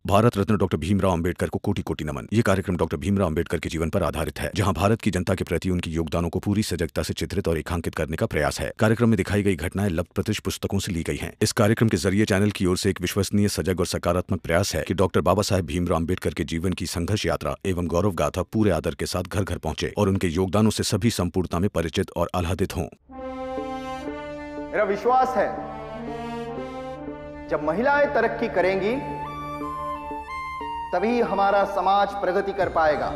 Bharat Ratna doctor Bhimrao Ambedkar को कोटि कोटि नमन। ये कार्यक्रम डॉक्टर भीमराव अंबेडकर के जीवन पर आधारित है, जहां भारत की जनता के प्रति उनके योगदानों को पूरी सजगता से चित्रित और रेखांकित करने का प्रयास है। कार्यक्रम में दिखाई गई घटनाएं लब्ध प्रतिष्ठ पुस्तकों से ली गई हैं। इस कार्यक्रम के जरिए चैनल की ओर से एक विश्वसनीय, सजग और सकारात्मक प्रयास है कि डॉक्टर बाबा साहेब भीमराव अंबेडकर के जीवन की संघर्ष यात्रा एवं गौरव गाथा पूरे आदर के साथ घर घर पहुंचे और उनके योगदानों से सभी संपूर्णता में परिचित और आह्लादित हों। मेरा विश्वास है जब महिलाएं तरक्की करेंगी तभी हमारा समाज प्रगति कर पाएगा।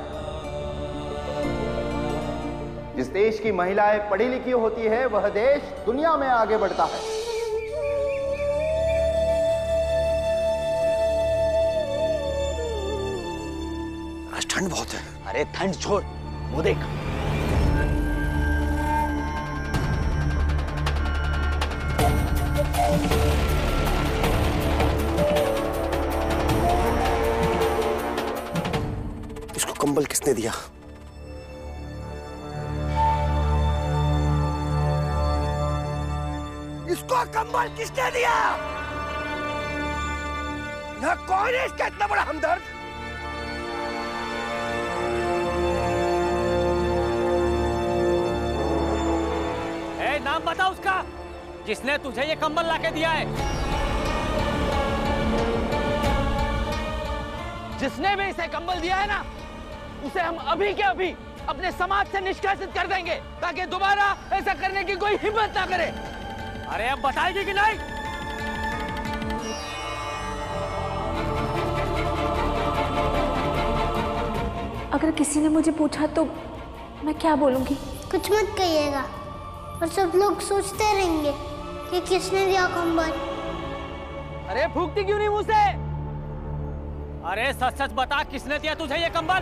जिस देश की महिलाएं पढ़ी लिखी होती है वह देश दुनिया में आगे बढ़ता है। आज ठंड बहुत है। अरे ठंड छोड़, वो देख। इसको कंबल किसने दिया? इसको कंबल किसने दिया? यह कौन है इसका इतना बड़ा हमदर्द? नाम बता उसका, जिसने तुझे ये कंबल लाके दिया है। जिसने भी इसे कंबल दिया है ना, उसे हम अभी के अभी अपने समाज से निष्कासित कर देंगे, ताकि दोबारा ऐसा करने की कोई हिम्मत ना करे। अरे अब बताएगी कि नहीं? अगर किसी ने मुझे पूछा तो मैं क्या बोलूंगी? कुछ मत कहिएगा और सब लोग सोचते रहेंगे कि किसने दिया कंबल। अरे फूकती क्यों नहीं मुंह से? अरे सच सच बता, किसने दिया तुझे ये कंबल?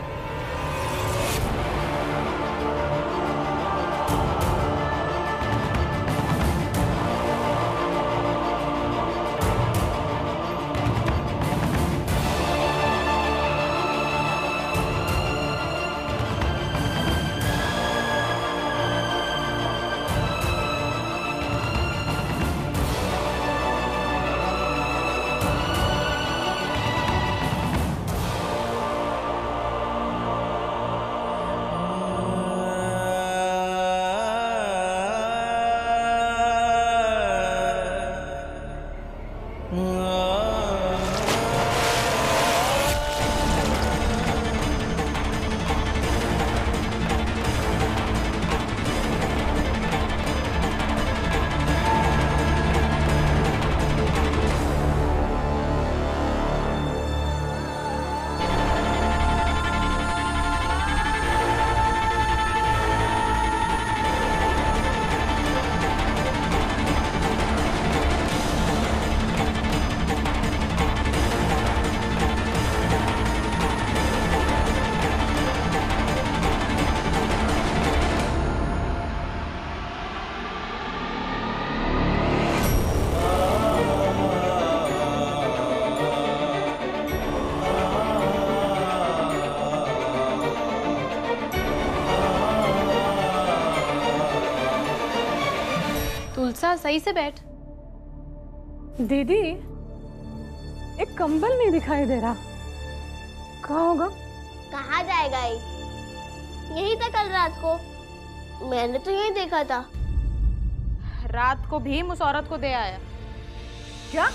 तुलसा सही से बैठ। दीदी, एक कंबल नहीं दिखाई दे रहा, कहाँ होगा? कहाँ जाएगा ये? यही था कल रात को, मैंने तो यही देखा था। रात को भीम उस औरत को दे आया। क्या?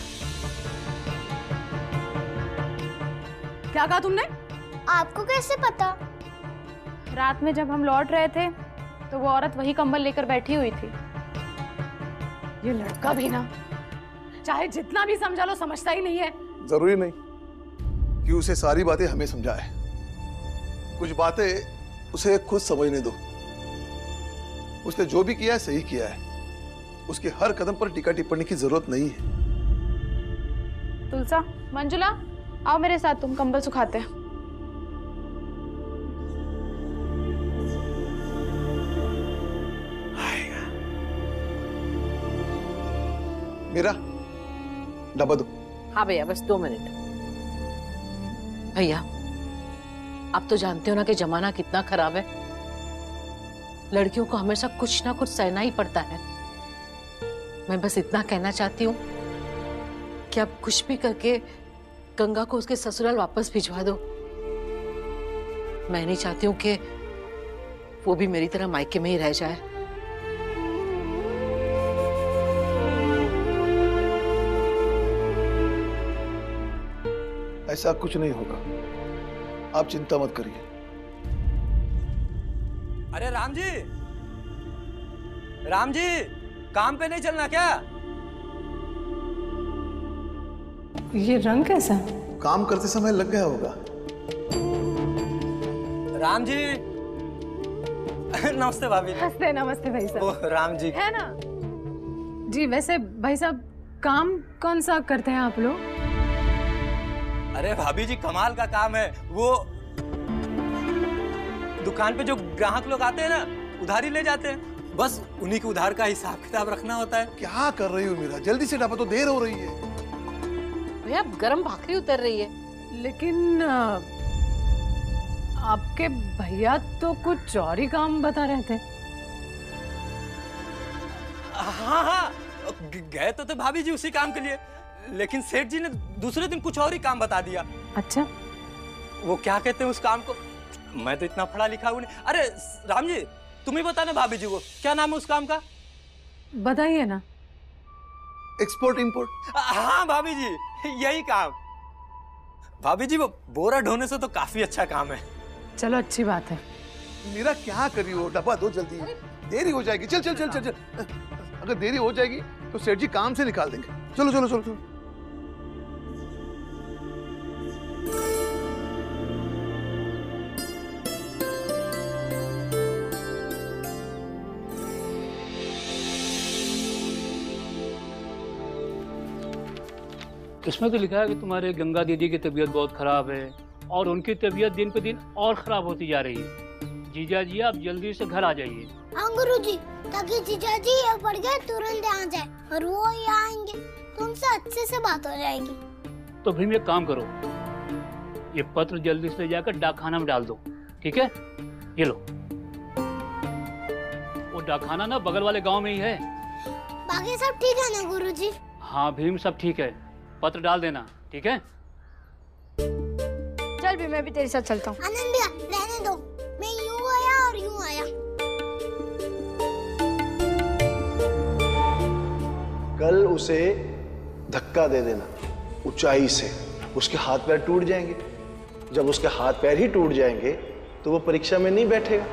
क्या कहा तुमने? आपको कैसे पता? रात में जब हम लौट रहे थे तो वो औरत वही कंबल लेकर बैठी हुई थी। ये लड़का भी ना, चाहे जितना भी समझा लो, समझता ही नहीं है। जरूरी नहीं कि उसे सारी बातें हमें समझाए, कुछ बातें उसे खुद समझने दो। उसने जो भी किया है सही किया है, उसके हर कदम पर टीका टिप्पणी की जरूरत नहीं है। तुलसा, मंजुला, आओ मेरे साथ, तुम कंबल सुखाते हैं। मेरा डब्बा दो। हाँ भैया, बस 2 मिनट। भैया, आप तो जानते हो ना कि जमाना कितना खराब है। लड़कियों को हमेशा कुछ ना कुछ सहना ही पड़ता है। मैं बस इतना कहना चाहती हूँ कि आप कुछ भी करके गंगा को उसके ससुराल वापस भिजवा दो। मैं नहीं चाहती हूँ कि वो भी मेरी तरह मायके में ही रह जाए। ऐसा कुछ नहीं होगा, आप चिंता मत करिए। अरे राम जी, राम जी, काम पे नहीं चलना क्या? ये रंग कैसा? काम करते समय लग गया होगा। राम जी। नमस्ते भाभी। नमस्ते नमस्ते भाई साहब। ओ, राम जी है ना जी। वैसे भाई साहब काम कौन सा करते हैं आप लोग? अरे भाभी जी कमाल का काम है। वो दुकान पे जो ग्राहक लोग आते हैं ना, उधारी ले जाते हैं, बस उन्हीं के उधार का हिसाब किताब रखना होता है। क्या कर रही हो मीरा, जल्दी से डापा, तो देर हो रही है। भैया गरम भाखरी उतर रही है। लेकिन आपके भैया तो कुछ और ही काम बता रहे थे। हाँ हाँ, गए तो थे भाभी जी उसी काम के लिए, लेकिन सेठ जी ने दूसरे दिन कुछ और ही काम बता दिया। अच्छा, वो क्या कहते हैं उस काम को, मैं तो इतना पढ़ा लिखा हूं नहीं। अरे राम जी तुम ही बताना भाभी जी, वो क्या नाम है उस काम का? बताइए ना। Export import. हाँ भाभी जी, यही काम। भाभी जी वो बोरा ढोने से तो काफी अच्छा काम है। चलो अच्छी बात है। मीरा क्या करी हो, डब्बा दो जल्दी, देरी हो जाएगी। चल चल चल चल चल। अगर देरी हो जाएगी तो सेठ जी काम से निकाल देंगे। चलो चलो चलो चलो। इसमें तो लिखा है कि तुम्हारे गंगा दीदी की तबीयत बहुत खराब है और उनकी तबीयत दिन पे दिन और खराब होती जा रही है। जीजा जी आप जल्दी से घर आ जाइए। हाँ गुरुजी, ताकि जीजा जी ये पड़ गए तुरंत आ जाए और वो यहाँ आएंगे तो उनसे अच्छे से बात हो जाएगी। तो भीम एक काम करो, ये पत्र जल्दी से जाकर डाकखाना में डाल दो, ठीक है? ये लो। वो डाकखाना ना बगल वाले गांव में ही है। बाकी सब ठीक है ना गुरुजी? हाँ भीम सब ठीक है, पत्र डाल देना, ठीक है? चल भी, मैं भी तेरे साथ चलता हूँ। आनंद भैया रहने दो, मैं यूं आया और यूं आया। कल उसे धक्का दे देना ऊंचाई से, उसके हाथ पैर टूट जाएंगे। जब उसके हाथ पैर ही टूट जाएंगे तो वो परीक्षा में नहीं बैठेगा।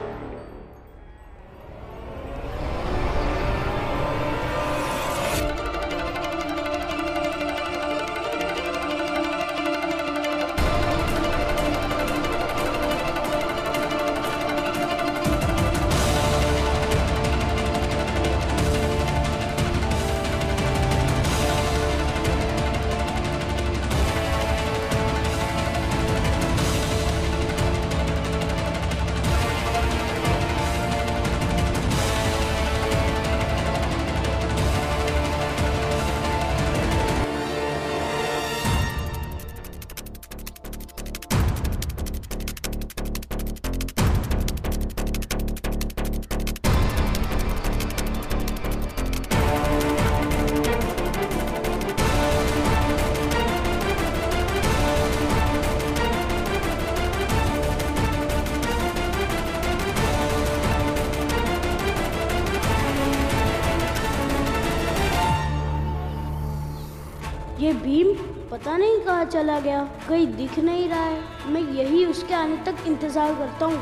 ये भीम पता नहीं कहाँ चला गया, कहीं दिख नहीं रहा है। मैं यही उसके आने तक इंतजार करता हूँ।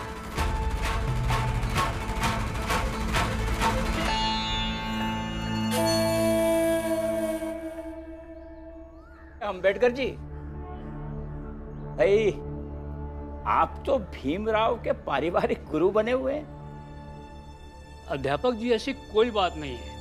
अम्बेडकर जी, भाई आप तो भीमराव के पारिवारिक गुरु बने हुए हैं। अध्यापक जी ऐसी कोई बात नहीं है,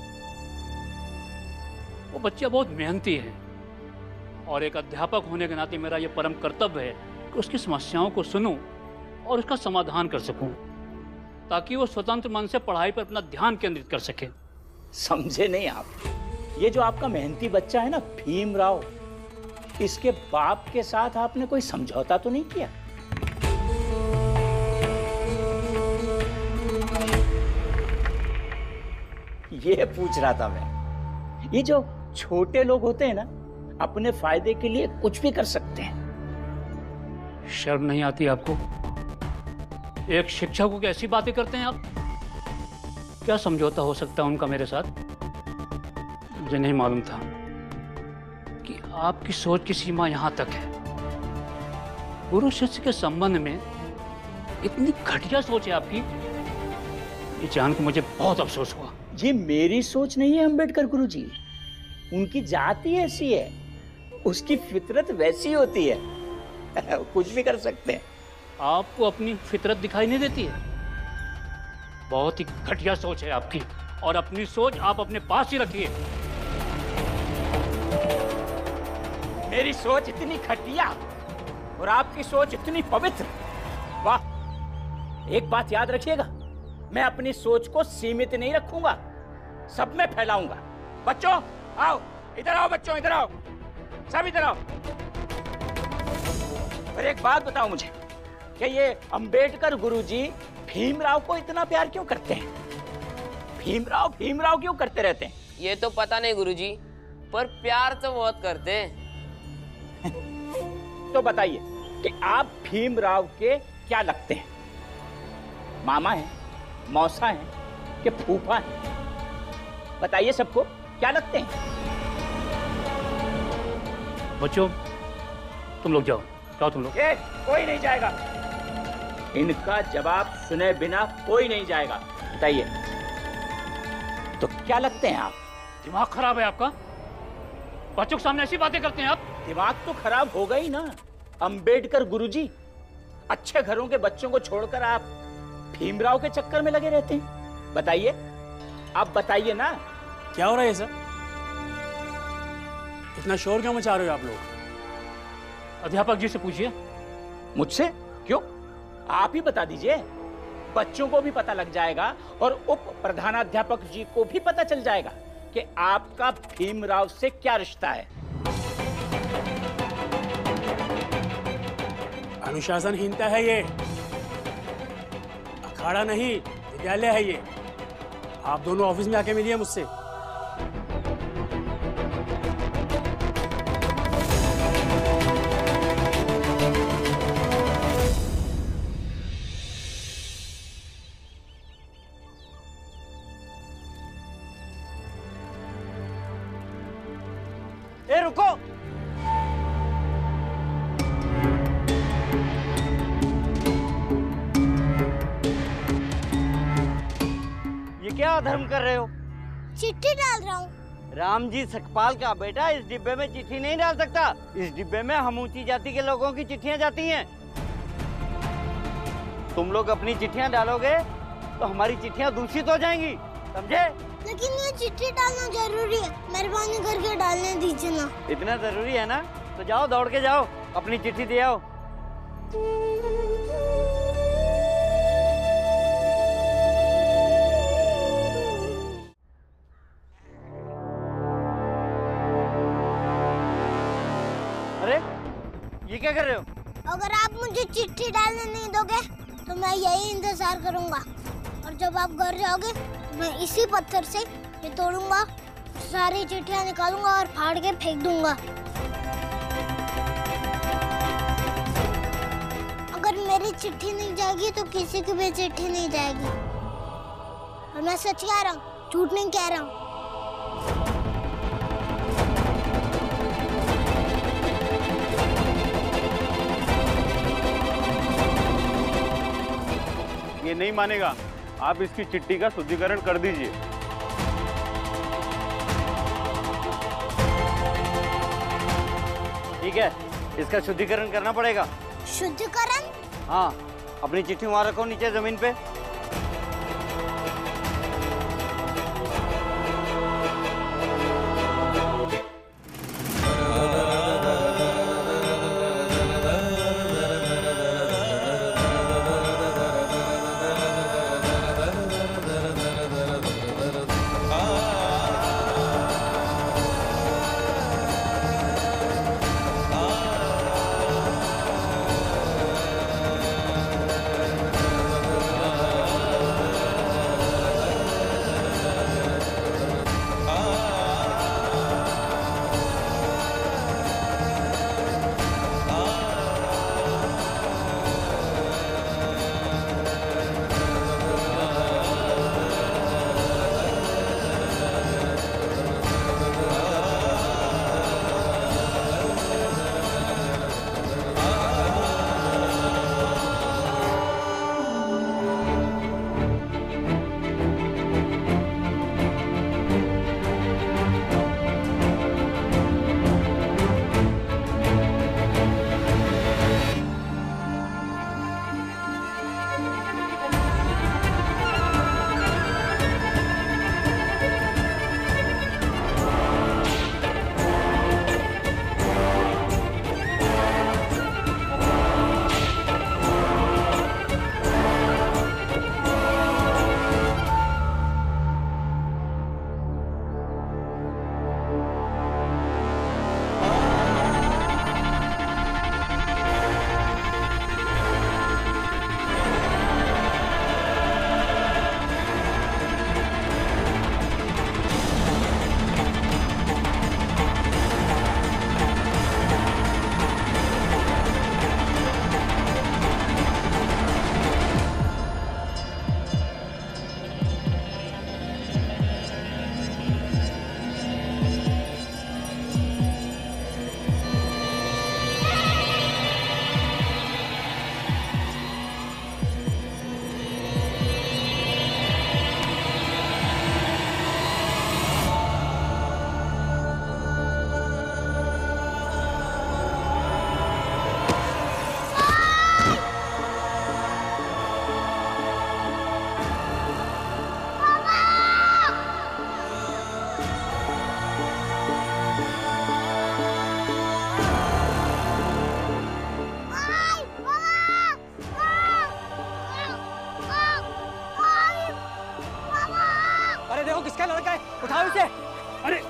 वो बच्चा बहुत मेहनती है और एक अध्यापक होने के नाते मेरा ये परम कर्तव्य है कि उसकी समस्याओं को सुनूं और उसका समाधान कर सकूं, ताकि वो स्वतंत्र मन से पढ़ाई पर अपना ध्यान केंद्रित कर सके। समझे नहीं आप? ये जो आपका मेहनती बच्चा है ना भीमराव, इसके बाप के साथ आपने कोई समझौता तो नहीं किया? ये पूछ रहा था मैं। ये जो छोटे लोग होते हैं ना, अपने फायदे के लिए कुछ भी कर सकते हैं। शर्म नहीं आती आपको? एक शिक्षक को कैसी बातें करते हैं आप? क्या समझौता हो सकता है उनका मेरे साथ? मुझे नहीं मालूम था कि आपकी सोच की सीमा यहां तक है। गुरु शिष्य के संबंध में इतनी घटिया सोच है आपकी, ये जान के मुझे बहुत अफसोस हुआ। ये मेरी सोच नहीं है अंबेडकर गुरुजी, उनकी जात ही ऐसी है, उसकी फितरत वैसी होती है। कुछ भी कर सकते हैं। आपको अपनी फितरत दिखाई नहीं देती है? बहुत ही घटिया सोच है आपकी, और अपनी सोच आप अपने पास ही रखिए। मेरी सोच इतनी घटिया और आपकी सोच इतनी पवित्र, वाह! एक बात याद रखिएगा, मैं अपनी सोच को सीमित नहीं रखूंगा, सब में फैलाऊंगा। बच्चों आओ, इधर आओ बच्चों, इधर आओ, सब इधर आओ। और एक बात बताओ मुझे कि ये अंबेडकर गुरुजी भीमराव को इतना प्यार क्यों करते हैं? भीमराव भीमराव क्यों करते रहते हैं? ये तो पता नहीं गुरुजी, पर प्यार तो बहुत करते हैं। तो बताइए कि आप भीमराव के क्या लगते हैं? मामा हैं, मौसा हैं कि फूफा हैं? बताइए सबको, क्या लगते हैं? बच्चों तुम लोग जाओ, जाओ तुम लोग। कोई नहीं जाएगा, इनका जवाब सुने बिना कोई नहीं जाएगा। बताइए तो क्या लगते हैं आप? दिमाग खराब है आपका? बच्चों के सामने ऐसी बातें करते हैं आप? दिमाग तो खराब होगा ही ना अंबेडकर गुरुजी। अच्छे घरों के बच्चों को छोड़कर आप भीमराव के चक्कर में लगे रहते हैं। बताइए, आप बताइए ना। क्या हो रहा है सर? इतना शोर क्यों मचा रहे हो आप लोग? अध्यापक जी से पूछिए। मुझसे क्यों? आप ही बता दीजिए, बच्चों को भी पता लग जाएगा और उप प्रधानाध्यापक जी को भी पता चल जाएगा कि आपका भीमराव से क्या रिश्ता है। अनुशासनहीनता है ये, अखाड़ा नहीं विद्यालय है ये। आप दोनों ऑफिस में आके मिलिए मुझसे। ए रुको, ये क्या अधर्म कर रहे हो? चिट्ठी डाल रहा हूँ। राम जी सकपाल का बेटा इस डिब्बे में चिट्ठी नहीं डाल सकता। इस डिब्बे में हम ऊंची जाति के लोगों की चिट्ठियां जाती हैं। तुम लोग अपनी चिट्ठियां डालोगे तो हमारी चिट्ठियां दूषित हो जाएंगी, समझे? लेकिन ये चिट्ठी डालना जरूरी है, मेहरबानी करके डालने दीजिए ना। इतना जरूरी है ना, तो जाओ दौड़ के जाओ, अपनी चिट्ठी दे आओ। अरे ये क्या कर रहे हो? अगर आप मुझे चिट्ठी डालने नहीं दोगे तो मैं यही इंतजार करूंगा, और जब आप घर जाओगे तो मैं इसी पत्थर से ये तोड़ूंगा, सारी चिट्ठियां निकालूंगा और फाड़ के फेंक दूंगा। अगर मेरी चिट्ठी नहीं जाएगी तो किसी की भी चिट्ठी नहीं जाएगी, और मैं सच कह रहा हूँ, झूठ नहीं कह रहा हूँ। ये नहीं मानेगा, आप इसकी चिट्ठी का शुद्धिकरण कर दीजिए। ठीक है, इसका शुद्धिकरण करना पड़ेगा। शुद्धिकरण? हाँ, अपनी चिट्ठी वहां रखो नीचे जमीन पे।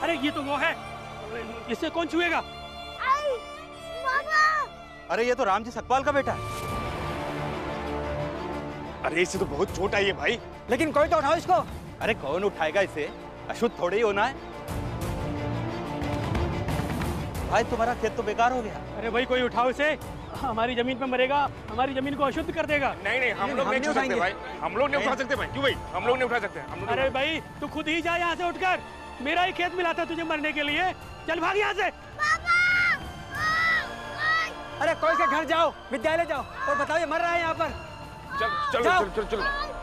अरे ये तो वो है, इससे कौन छुएगा? अरे ये तो राम जी सकपाल का बेटा है। अरे इसे तो बहुत चोट आई है भाई। लेकिन कोई तो उठाओ इसको। अरे कौन उठाएगा इसे? अशुद्ध थोड़े ही होना है। भाई तुम्हारा खेत तो बेकार हो गया। अरे भाई कोई उठाओ इसे, हमारी जमीन पे मरेगा, हमारी जमीन को अशुद्ध कर देगा। नहीं नहीं, हम लोग नहीं उठा सकते भाई, हम लोग नहीं उठा सकते भाई। क्यों भाई? हम लोग नहीं उठा सकते। अरे भाई तू खुद ही जा यहाँ से उठकर, मेरा ही खेत मिला था तुझे मरने के लिए। चल भाग यहाँ से। अरे कोई से घर जाओ, विद्यालय जाओ और बताओ ये मर रहा है यहाँ पर। चल चलो चल चल चल।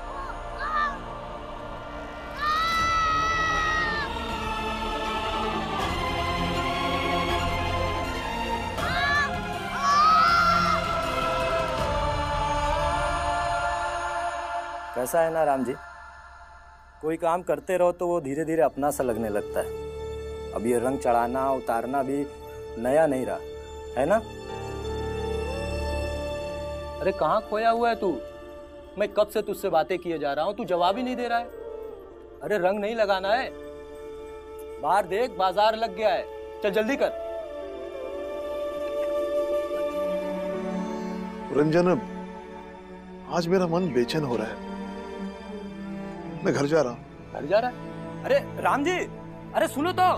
कैसा है ना राम जी, कोई काम करते रहो तो वो धीरे धीरे अपना सा लगने लगता है। अब ये रंग चढ़ाना उतारना भी नया नहीं रहा है ना। अरे कहाँ खोया हुआ है तू? मैं कब से तुझसे बातें किए जा रहा हूँ, तू जवाब ही नहीं दे रहा है। अरे रंग नहीं लगाना है, बाहर देख बाजार लग गया है, चल जल्दी कर। रंजन, आज मेरा मन बेचैन हो रहा है, मैं घर जा रहा हूँ। घर जा रहा है? अरे राम जी, अरे सुनो तो,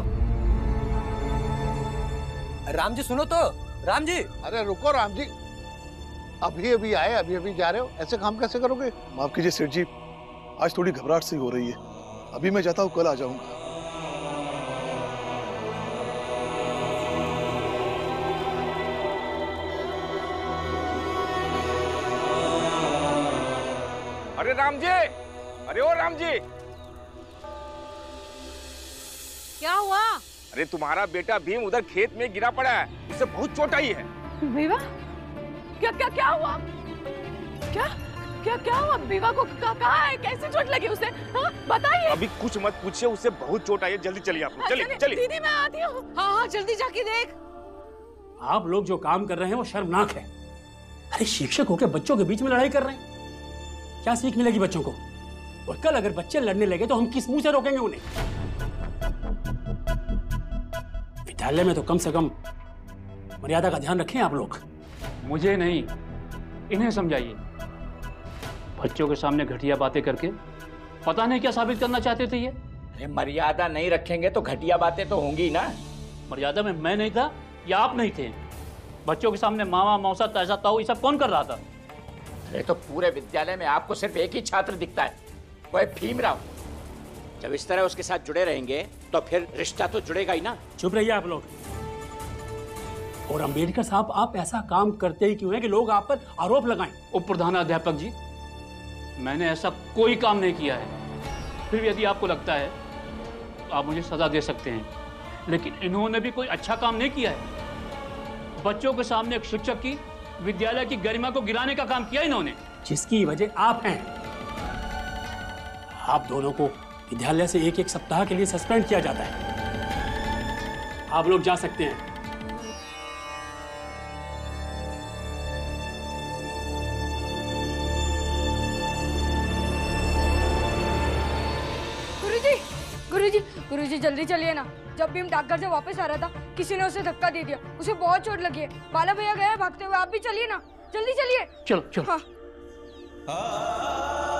राम जी सुनो तो, राम जी। अरे रुको राम जी, अभी अभी आए, अभी अभी जा रहे हो, ऐसे काम कैसे करोगे? माफ कीजिए सेठ जी, आज थोड़ी घबराहट सी हो रही है। अभी मैं जाता हूँ, कल आ जाऊंगा। अरे राम जी, अरे ओ राम जी, क्या हुआ? अरे तुम्हारा बेटा भीम उधर खेत में गिरा पड़ा है, उसे बहुत चोट आई है। विवा? क्या क्या क्या हुआ? क्या क्या क्या हुआ? विवा को कहाँ है? कैसे चोट लगी उसे? हाँ बताइए। अभी कुछ मत पूछिए, उसे बहुत चोट आई है। जल्दी चलिए आप लोग, चलिए चलिए। दीदी मैं आती हूँ। हाँ हाँ जल्दी जाके देख। आप लोग जो काम कर रहे हैं वो शर्मनाक है। अरे शिक्षक होकर बच्चों के बीच में लड़ाई कर रहे हैं, क्या सीख मिलेगी बच्चों को? और कल अगर बच्चे लड़ने लगे तो हम किस मुंह से रोकेंगे उन्हें? विद्यालय में तो कम से कम मर्यादा का ध्यान रखें आप लोग। मुझे नहीं, इन्हें समझाइए। बच्चों के सामने घटिया बातें करके पता नहीं क्या साबित करना चाहते थे ये। अरे मर्यादा नहीं रखेंगे तो घटिया बातें तो होंगी ना। मर्यादा में मैं नहीं था या आप नहीं थे? बच्चों के सामने मामा मौसा तैसा ताऊ ये सब कौन कर रहा था? अरे तो पूरे विद्यालय में आपको सिर्फ एक ही छात्र दिखता है, वो है भीमराव। जब इस तरह उसके साथ जुड़े रहेंगे तो फिर रिश्ता तो जुड़ेगा ही ना। चुप रहिए आप लोग। और अंबेडकर साहब, आप ऐसा काम करते ही क्यों हैं कि लोग आप पर आरोप लगाएं? उप प्रधानाध्यापक जी, मैंने ऐसा कोई काम नहीं किया है। फिर यदि आपको लगता है तो आप मुझे सजा दे सकते हैं, लेकिन इन्होंने भी कोई अच्छा काम नहीं किया है। बच्चों के सामने एक शिक्षक की विद्यालय की गरिमा को गिराने का काम किया इन्होंने, जिसकी वजह आप हैं। आप दोनों को विद्यालय से एक सप्ताह के लिए सस्पेंड किया जाता है। आप लोग जा सकते हैं। गुरुजी जल्दी चलिए ना। जब भी हम डाकघर से वापस आ रहा था, किसी ने उसे धक्का दे दिया, उसे बहुत चोट लगी है। बाला भैया गए भागते हुए, आप भी चलिए ना, जल्दी चलिए। चलो चलो। हाँ।